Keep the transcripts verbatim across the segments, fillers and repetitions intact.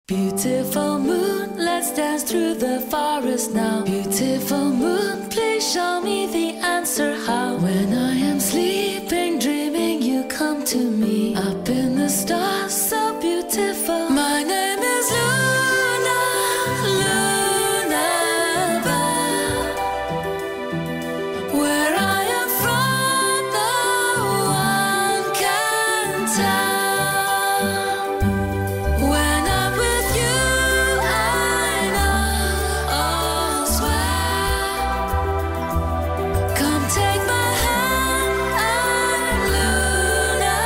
Beautiful moon, let's dance through the forest now. Beautiful moon, please show me the answer how. When I am sleeping, dreaming, you come to me. Up in the stars, so beautiful. My name is Luna, Luna Bell. Where I am from, no one can tell. When I'm with you, I know all's well. Come take my hand, I'm Luna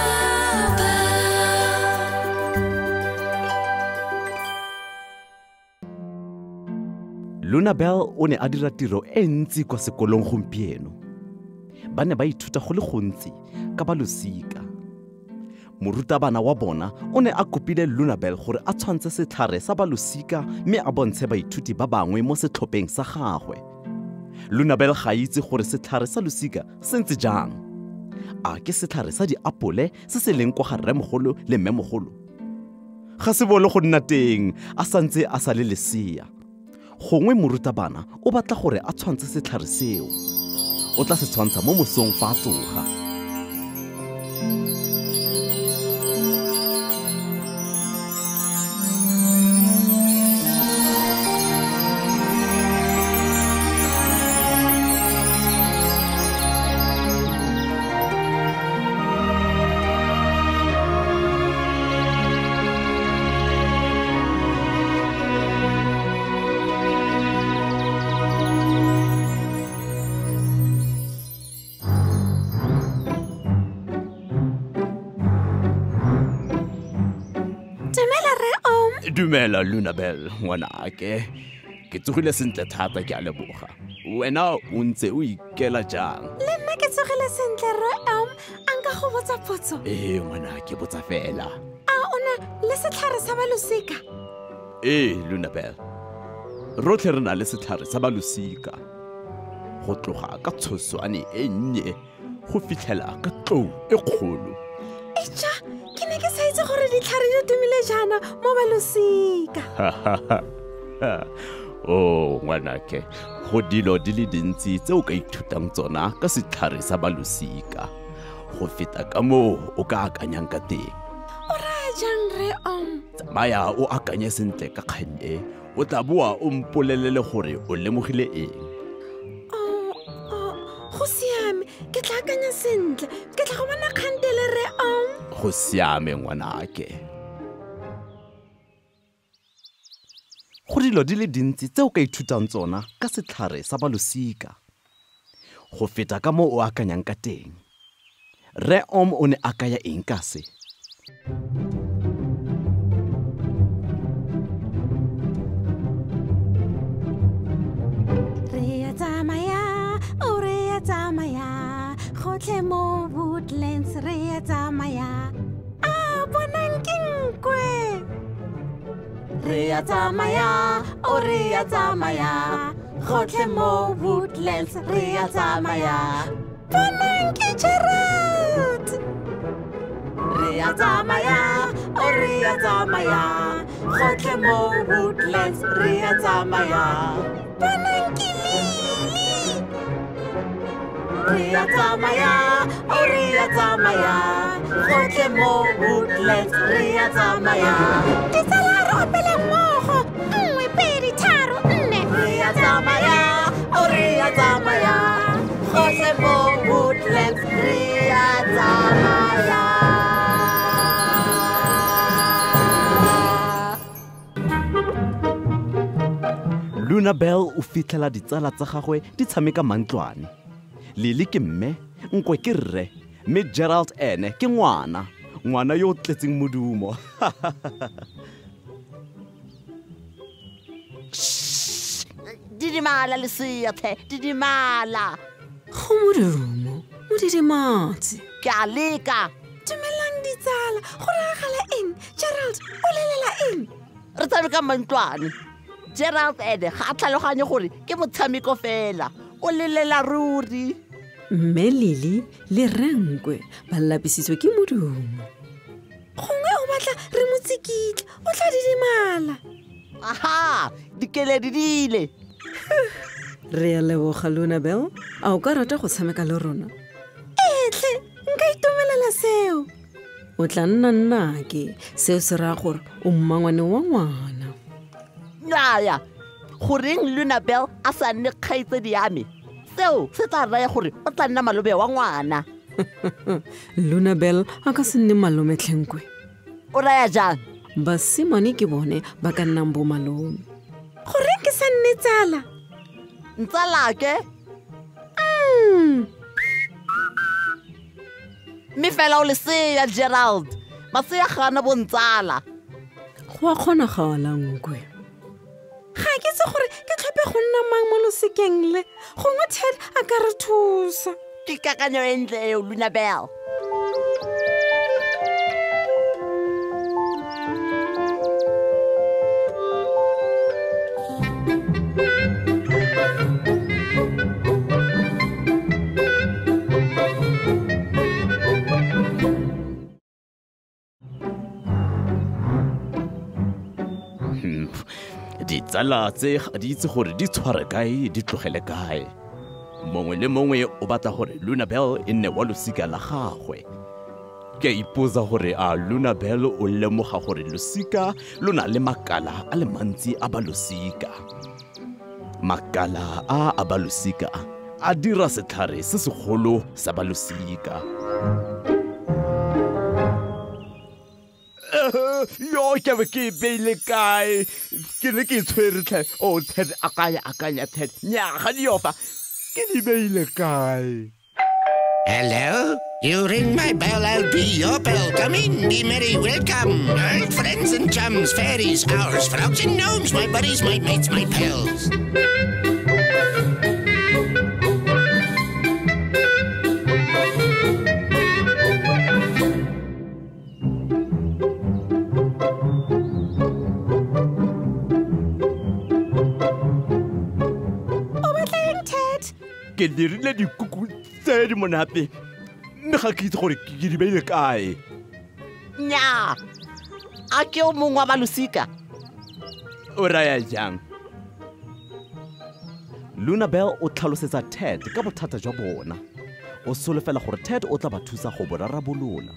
Bell. Luna Bell o ne a dira tiro e ntsi kwa sekolong gompieno. Ba ne ba ithuta go le gontsi ka ba losika. Morutabana wa bona o ne a kopile Luna Bell gore a tshwantse setlhare sa ba losika mme a bontshe baithuti ba bangwe mo setlhopheng sa gagwe. Luna Bell ga itse gore setlhare sa losika se ntse jang. A ke setlhare sa diapole se se leng kwa ga rremogolo le mmemogolo? Ga se bole go nna teng a santse a sa le lesea. Gongwe morutabana o batla gore a tshwantse setlhare seo. O tla se tshwantsha mo mosong fa a tsoga. Dumela Luna Bell, ngwanake. Ke tsogile sentle thata ke a leboga. Wena o ntse o ikela jang? Le nna ke tsogile sentle rre Om, a nka go botsa potso. Ee ngwanake, botsa fela. A ona le setlhare sa balosika? Ee Luna Bell, rotlhe re na le setlhare sa balosika. Go tloga ka tshoswane e nnye go fitlhela ka tlou e kgolo. Eja, ke ne ke sa itse gore ditlhare di tumile jaana mo balosika. Oh ngwanake, go dilo di le dintsi tse o ka ithutang tsona ka setlhare sa balosika. Go feta ka moo o ka akanyang ka teng. O raya jang rre Om? Tsamaya o akanye sentle ka kgang e, o tla boa o mpolelele gore o lemogile eng. Oh, oh, go siame, ke tla akanya sentle. Ke tla go bona kgantele rre Om. Go siame ngwanake. Go dilo di le dintsi tse o ka ithutang tsona ka setlhare sa balosika. Go feta ka moo o akanyang ka teng. Rre Om o ne a kaya eng ka se? Re a tsamaya, o re a tsamaya, gotlhe mo Woodlands re a tsamaya. A bonang ke nkwe. Re a tsamaya, o re a tsamaya, gotlhe mo Woodlands re a tsamaya. Bonang ke Gerald. Re a tsamaya, o re a tsamaya, gotlhe mo Woodlands re a tsamaya. Bonang ke Lily. Re a tsamaya, o re a tsamaya, gotlhe mo Woodlands re a tsamaya. Ditsala re opele mmogo, nngwe pedi tharo nne. Re a tsamaya, o re a tsamaya, gotlhe mo Woodlands re a tsamaya. Luna Bell o fitlhela ditsala tsa gagwe di tshameka mantlwane. Lily ke mme, nkwe ke rre, mme Gerald ene ke ngwana, ngwana yo o tletseng modumo. Didimala lesea the, didimala. Go modumo, mo didimatse. Ke a leka. Dumelang ditsala, go ragala eng? Gerald, o lelela eng? Re tshameka mantlwane. Gerald ene ga a tlhaloganye gore ke motshameko fela. O lelela ruri. Mme Lily le Renkwe ba lapisitswe ke modumo. Gongwe o batla re mo tsikitla o tla didimala. aha dikeledi dile Re a leboga Lunabel. A o ka rata go tshameka le rona? Etle nka itumelela seo. O tla nna nnake, seo se raya gore o mmangwane wa ngwana. naya goreng Lunabel a sa nne kgaitsedi ya me seo se tla raya gore o tla nna malobe wa ngwana Lunabel a ka se nne malome tlhenkwe. o raya jang Basimane ke bone ba ka nnang bo malome. Goreng ke sa nne tsala? ntsalake Mm. mme fela o lesea Gerald masea gana bontsala Go a kgonagala nkwe. Ga ke se gore ke tlhope go nna mang mo losekeng le gongwe Ted a ka re thusa. ke kakanyo e ntle eo Lunabel ditsala tse ga di itse gore di tshware kae di tlogele kae. Mongwe le mongwe o batla gore Lunabel e nne wa losika la gagwe. Ke a ipoza gore a Lunabel o lemoga gore losika lo na le makala a le mantsi a balosika. Makala a a balosika a dira setlhare se segolo sa balosika. Yo ke be ke beile kae ke ne ke tshwere tlhe o Ted akanya akanya Ted nya ga di ofa ke di beile kae. Hello? You ring my bell, I'll be your bell. Come in, be merry, welcome. Old friends and chums, fairies, owls, frogs and gnomes, my buddies, my mates, my pals. O batla eng Ted? Ke dirile dikuku tse di monate mme ga ke itse gore ke di beile kae. nya a ke o mongwe wa balosika O raya jang? Lunabel o tlhalosetsa Ted ka bothata jwa bona. O solofela gore Ted o tla ba thusa go bo rarabolola.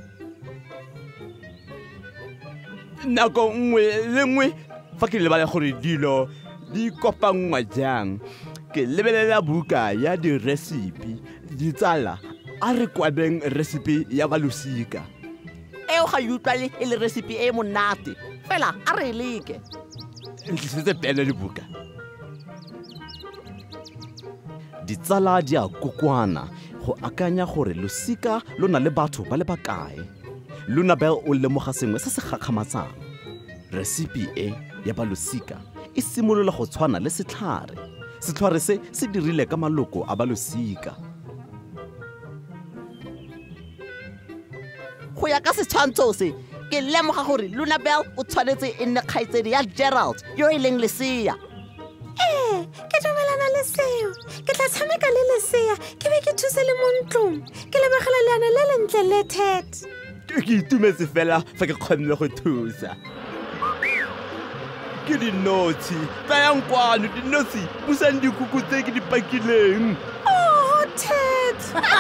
Nako nngwe le nngwe fa ke lebala gore dilo di kopangwa jang ke lebelela buka ya di-recipe. Ditsala a re kwadeng recipe ya balosika. eo ga utlwale e le recipe e monate fela a re leke Ntlisitse pele dibuka. Ditsala di a kokwana go akanya gore losika lo na le batho ba le bakae. Lunabel o lemoga sengwe se se gakgamatsang. Recipe e ya balosika e simolola go tshwana le setlhare. Setlhare se se dirile ka maloko a balosika. go ya ka setshwantsho se ke lemoga gore Lunabel o tshwanetse e nne kgaitsedi ya Gerald yo e leng lesea Eh, ke dumelana le seo. Ke tla tshameka le lesea, ke be ke thuse le mo ntlong. Ke lebagela leano le lentle le Ted. Ke itumetse fela fa ke kgonne go thusa. Ke dinotshe tsayang kwano dinotshe busang dikuku tse ke di pakileng. Oh, Ted!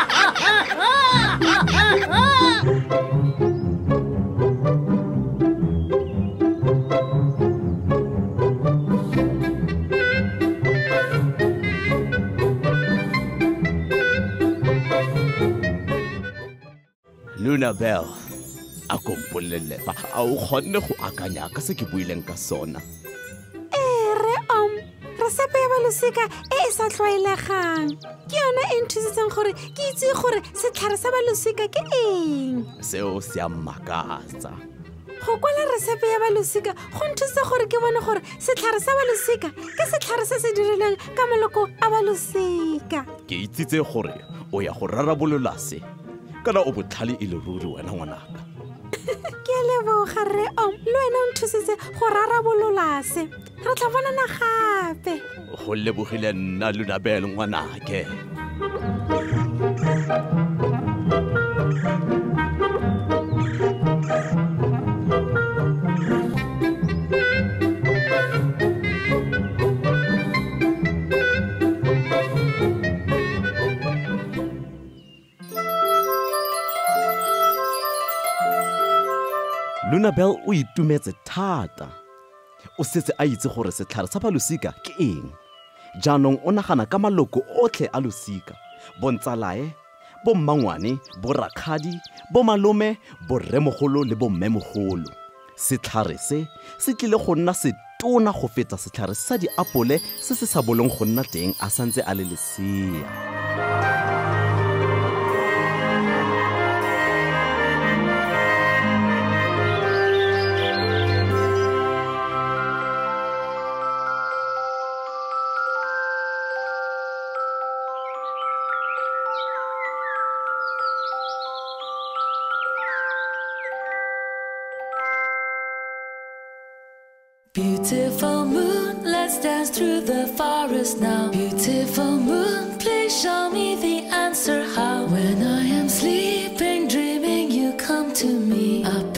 Lunabel, a kompolele fa a o kgonne go akanya ka se ke buileng ka sona. Eh, re om, resepe ya balosika e e sa tlwaelegang. Ke yona e nthusitseng gore ke itse gore setlhare sa balosika ke eng. Seo se a mmakatsa. Go kwala resepe ya balosika go nthusa gore ke bone gore setlhare sa balosika ke setlhare se se dirilweng ka maloko a balosika. Ke itsitse gore o ya go rarabolola se. Kana o botlhale e le ruri wena ngwanaka. Ke a leboga re om, le wena o nthusitse go rarabolola se. Re tla bonana gape. Go lebogile nna Lunabel ngwanake. Lunabel o itumetse thata. O setse a itse gore setlhare sa balosika ke eng. Jaanong o nagana ka maloko otlhe a losika, bontsalae, bo mmangwane, bo rakgadi, bo malome, bo rremogolo le bo mmemogolo. Setlhare se se tlile go nna setona go feta setlhare sa diapole se se sa bolong go nna teng a santse a le lesea. Beautiful moon, let's dance through the forest now. Beautiful moon, please show me the answer how. When I am sleeping, dreaming, you come to me. Up